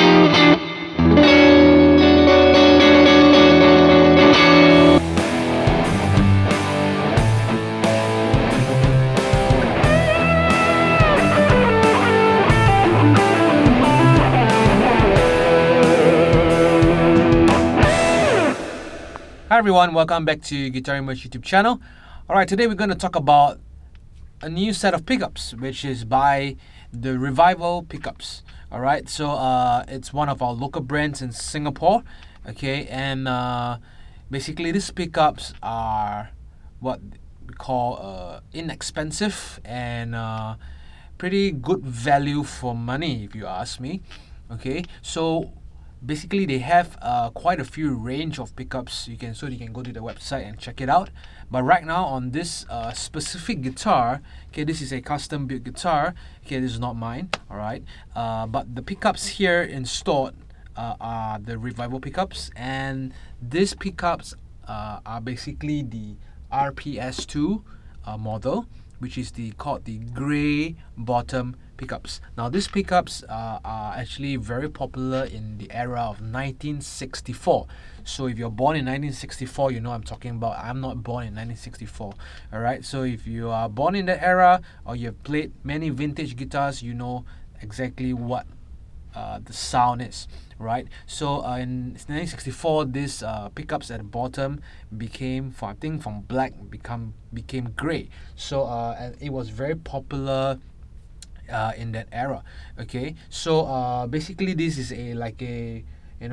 Hi everyone, welcome back to Guitar Immerse YouTube channel. Alright, today we're going to talk about a new set of pickups, which is by the Revival Pickups. Alright, so it's one of our local brands in Singapore. Okay, and basically these pickups are what we call inexpensive and pretty good value for money, if you ask me. Okay, so basically they have quite a few range of pickups. You can go to the website and check it out. But right now on this specific guitar, okay, this is a custom built guitar. Okay, this is not mine. All right, but the pickups here installed are the Revival pickups, and these pickups are basically the RPS2 model, which is called the grey bottom pickups. Now these pickups are actually very popular in the era of 1964. So if you're born in 1964, you know what I'm talking about. I'm not born in 1964. Alright, so if you are born in that era or you've played many vintage guitars, you know exactly what the sound is, right? So in 1964, these pickups at the bottom became, from black became grey. So and it was very popular in that era. Okay, so basically this is like a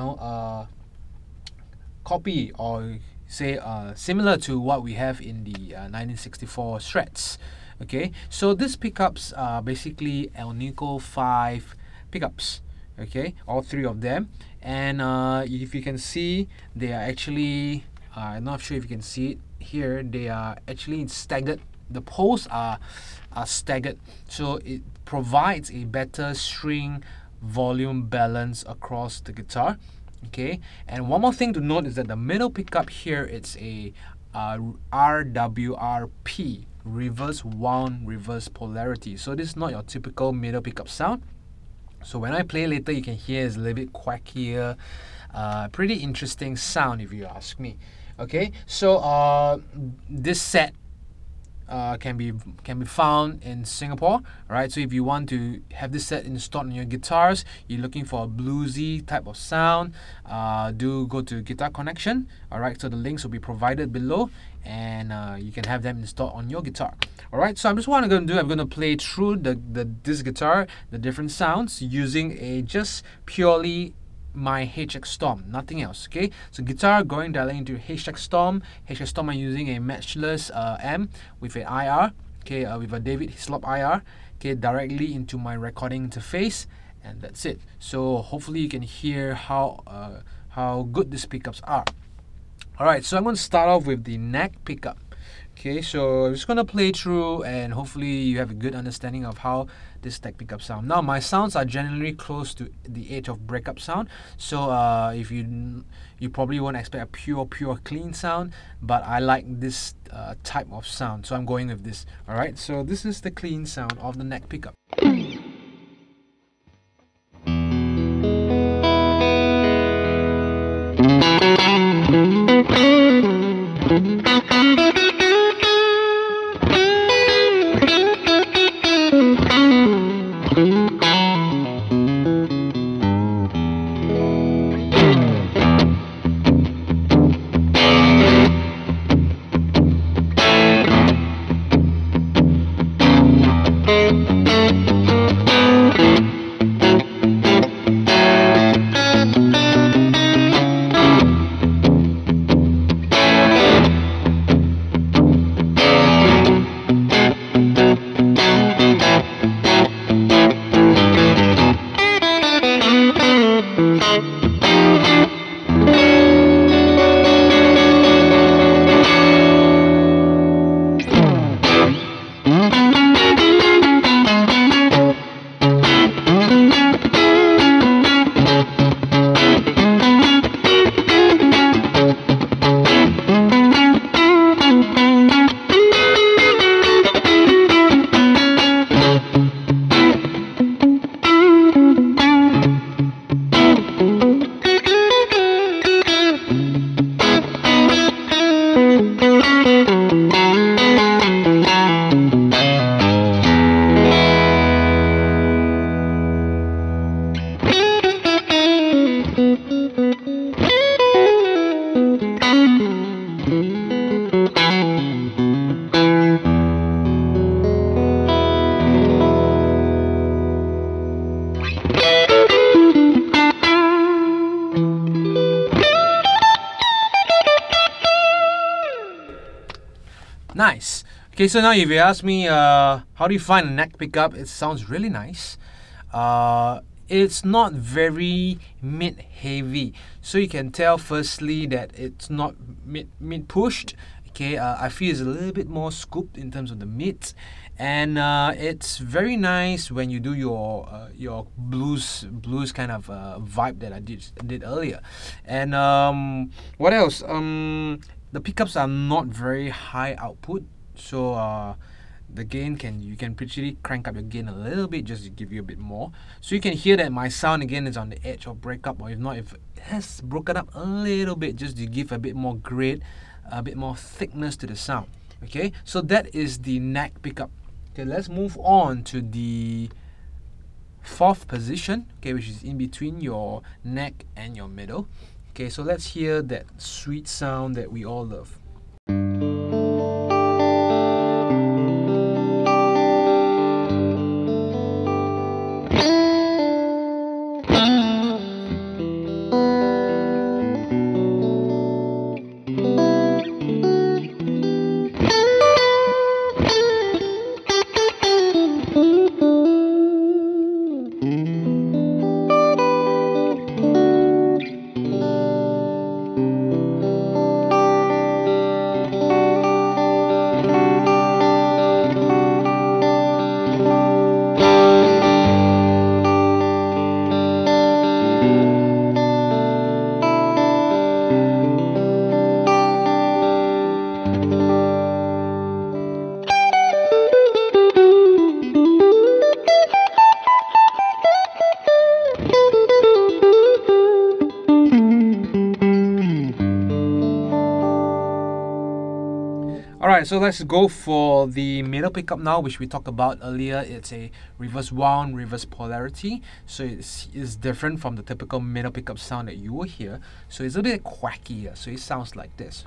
copy, or say similar to what we have in the 1964 Strats. Okay, so these pickups are basically Alnico 5 pickups. Okay, all three of them, and if you can see, they are actually I'm not sure if you can see it here, they are actually staggered. The poles are staggered, so it provides a better string volume balance across the guitar. Okay, and one more thing to note is that the middle pickup here, it's a RWRP, reverse wound reverse polarity. So this is not your typical middle pickup sound. So when I play later, you can hear it's a little bit quackier, pretty interesting sound if you ask me. Okay, so this set can be found in Singapore. Alright, so if you want to have this set installed on your guitars, you're looking for a bluesy type of sound, do go to Guitar Connection. Alright, so the links will be provided below, and you can have them installed on your guitar. Alright, so I'm going to play through this guitar, the different sounds, using just purely my HX Storm, nothing else. Okay, so guitar going directly into HX Storm. HX Storm, I'm using a matchless amp with an IR, okay, with a David Hislop IR, okay, directly into my recording interface, and that's it. So hopefully you can hear how good these pickups are. Alright, so I'm going to start off with the neck pickup. Okay, so I'm just going to play through, and hopefully you have a good understanding of how this neck pickup sound. Now my sounds are generally close to the edge of breakup sound, so if you probably won't expect a pure clean sound, but I like this type of sound, so I'm going with this. Alright, so this is the clean sound of the neck pickup. Nice. Okay, so now if you ask me, how do you find a neck pickup? It sounds really nice. It's not very mid heavy, so you can tell firstly that it's not mid pushed. Okay, I feel it's a little bit more scooped in terms of the mids, and it's very nice when you do your blues kind of vibe that I did earlier. And what else? The pickups are not very high output, so the gain you can pretty crank up your gain a little bit just to give you a bit more. So you can hear that my sound again is on the edge of breakup, or if not, if it has broken up a little bit just to give a bit more grit, a bit more thickness to the sound. Okay, so that is the neck pickup. Okay, let's move on to the fourth position, okay, which is in between your neck and your middle. Okay, so let's hear that sweet sound that we all love. Alright, so let's go for the middle pickup now, which we talked about earlier. It's a reverse wound, reverse polarity. So it's different from the typical middle pickup sound that you will hear. So it's a bit quackier. So it sounds like this.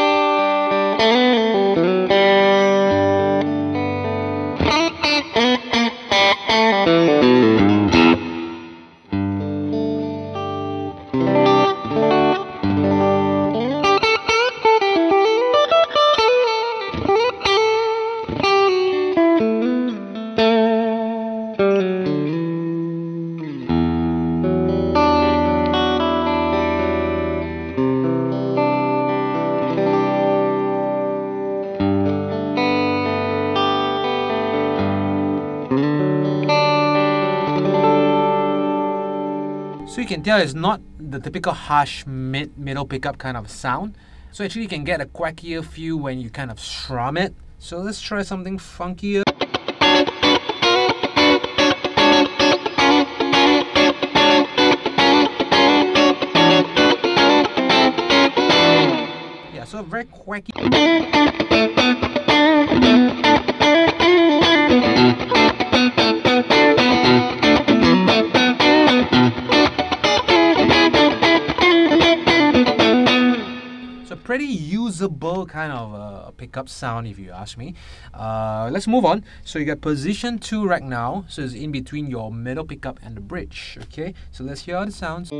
So you can tell it's not the typical harsh middle pickup kind of sound. So actually you can get a quackier feel when you kind of strum it. So let's try something funkier. Yeah, so very quacky. Pretty usable kind of pickup sound if you ask me. Let's move on. So you got position 2 right now, so it's in between your middle pickup and the bridge. Okay, so let's hear how it sounds.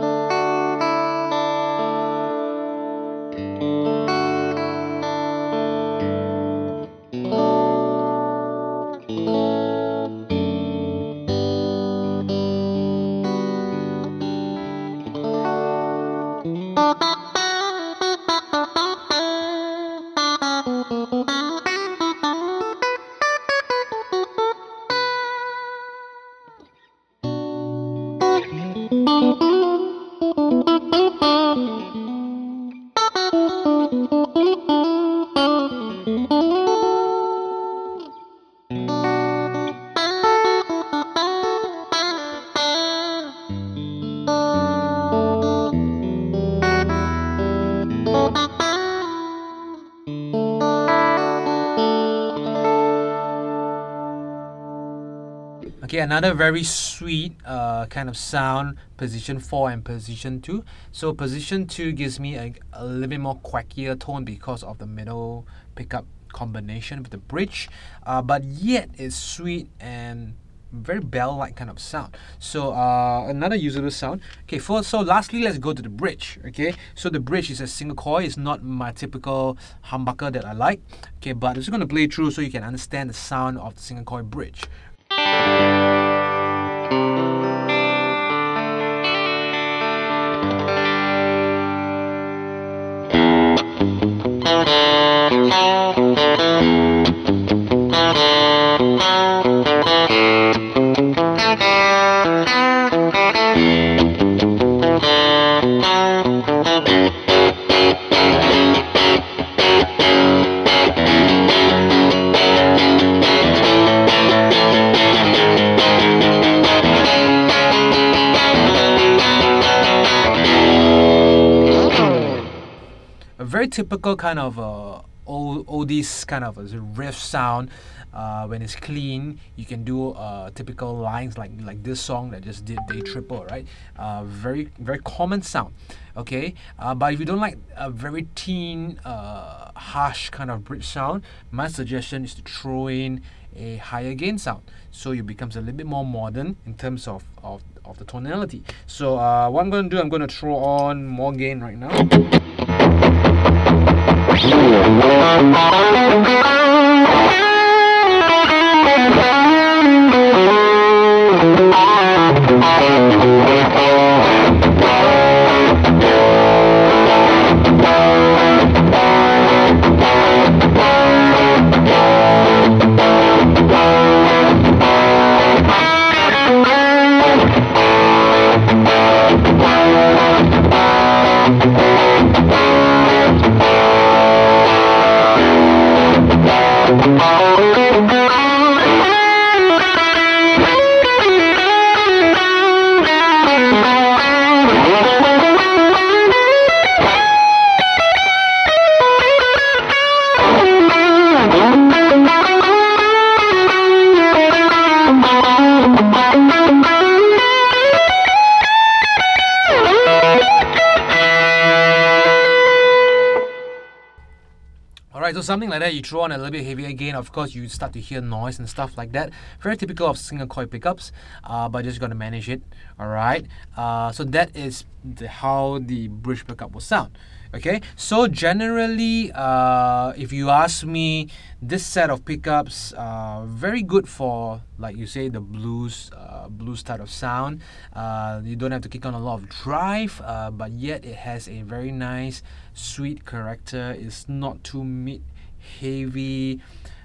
Okay, another very sweet kind of sound, position 4 and position 2. So position 2 gives me a little bit more quackier tone because of the middle pickup combination with the bridge, but yet it's sweet and very bell-like kind of sound. So another usable sound. Okay, so lastly, let's go to the bridge. Okay, so the bridge is a single coil. It's not my typical humbucker that I like. Okay, but I'm just going to play through so you can understand the sound of the single coil bridge. A very typical kind of oldies kind of a riff sound. When it's clean, you can do typical lines like this song that just did Day Triple, right? Very common sound. Okay, but if you don't like a very teen, harsh kind of bridge sound, my suggestion is to throw in a higher gain sound, so it becomes a little bit more modern in terms of the tonality. So what I'm going to do, I'm going to throw on more gain right now. Alright, so something like that, you throw on a little bit heavier gain, of course you start to hear noise and stuff like that. Very typical of single coil pickups, but just gotta manage it. Alright, so that is how the bridge pickup will sound. Okay, so generally, if you ask me, this set of pickups very good for, like you say, the blues type of sound. You don't have to kick on a lot of drive, but yet it has a very nice sweet character. It's not too mid heavy,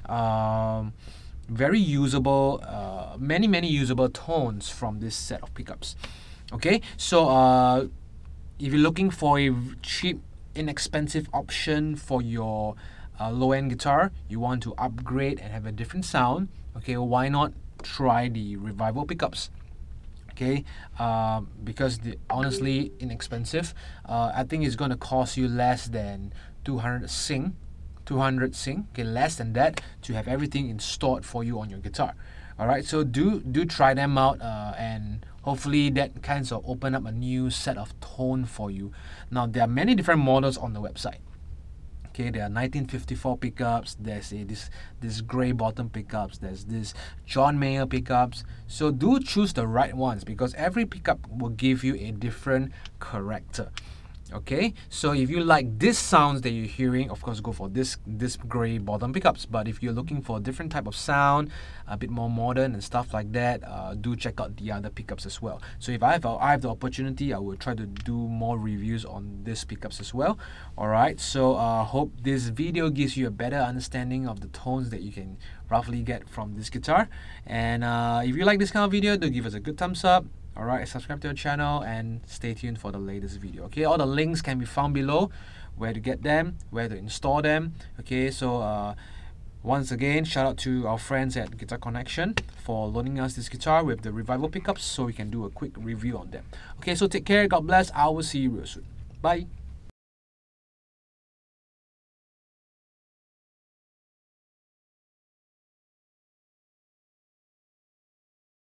very usable, many usable tones from this set of pickups. Okay, so if you're looking for a cheap, inexpensive option for your low-end guitar, you want to upgrade and have a different sound, okay, why not try the Revival pickups? Okay, because honestly inexpensive. I think it's going to cost you less than 200 Sing, okay, less than that, to have everything installed for you on your guitar. Alright, so do try them out, and hopefully that kind of open up a new set of tone for you. Now there are many different models on the website. Okay, there are 1954 pickups, there's this grey bottom pickups, there's this John Mayer pickups. So do choose the right ones, because every pickup will give you a different character. Okay, so if you like this sounds that you're hearing, of course go for this grey bottom pickups. But if you're looking for a different type of sound, a bit more modern and stuff like that, do check out the other pickups as well. So if I have the opportunity, I will try to do more reviews on these pickups as well. Alright, so hope this video gives you a better understanding of the tones that you can roughly get from this guitar. And if you like this kind of video, do give us a good thumbs up. Alright, subscribe to our channel and stay tuned for the latest video. Okay, all the links can be found below, where to get them, where to install them. Okay, so once again, shout out to our friends at Guitar Connection for loaning us this guitar with the Revival pickups, so we can do a quick review on them. Okay, so take care, God bless, I will see you real soon. Bye.